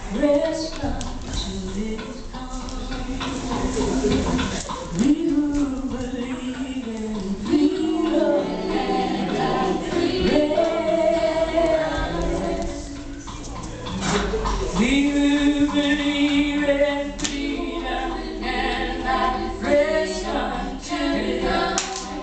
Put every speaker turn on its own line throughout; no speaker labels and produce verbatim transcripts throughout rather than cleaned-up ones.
Restaurant to this we who believe in freedom and rest. We who believe in freedom and rest until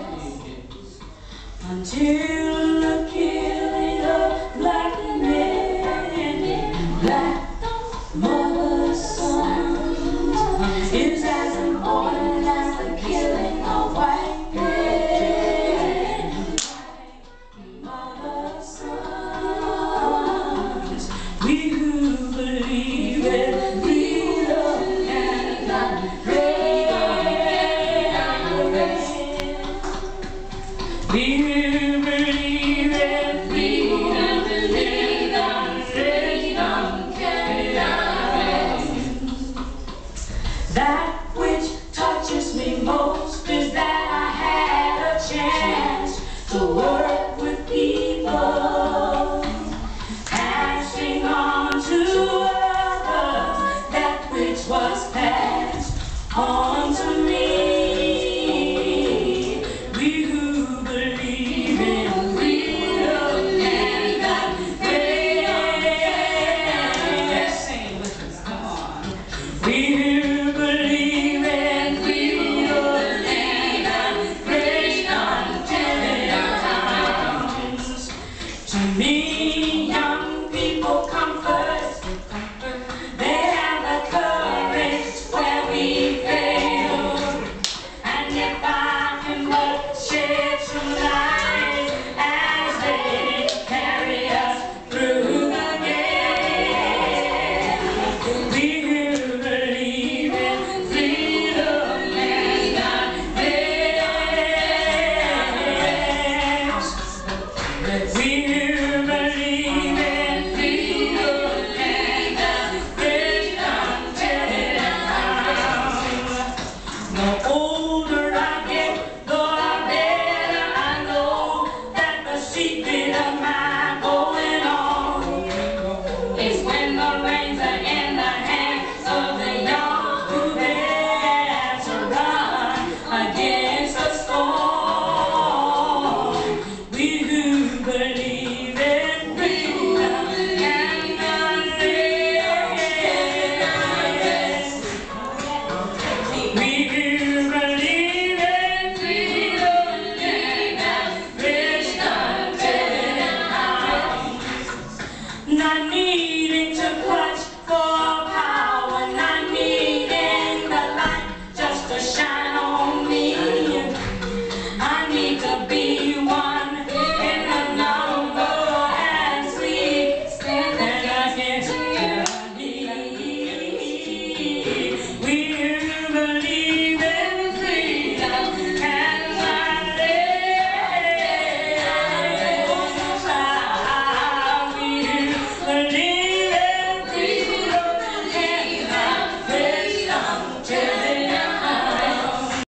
until the killing of black men, black mother's sons is as important as the killing of white men. Mother's sons, we who believe in freedom and rest. We who believe in freedom, freedom, freedom, that which touches me most is that I had a chance to work with people, passing on to others that which was passed on to me. We who believe in freedom and rest. Sing with us, come on. We who believe in freedom and freedom comes. To me, young people comfort. They have the courage where we fail. And if I can but shed some light as they carry us through the gate, we who believe in freedom and rest. We who believe in freedom and freedom till it comes. The older I get, the better I know that the secret of my going on is when the reins are in the hands of the young who dare to run against the storm. We who believe in freedom and rest. We who believe in freedom and rest until it comes. Not